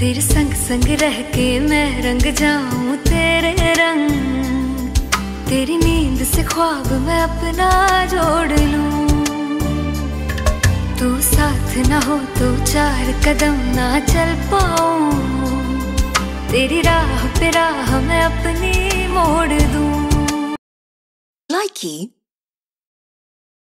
तेरे संग संग रह के मैं रंग जाऊं तेरे रंग, तेरी नींद से ख्वाब मैं अपना जोड़ लूं। तू साथ ना हो तो 4 कदम ना चल पाऊं, तेरी राह पे राह मैं अपनी मोड़ दूं। Likey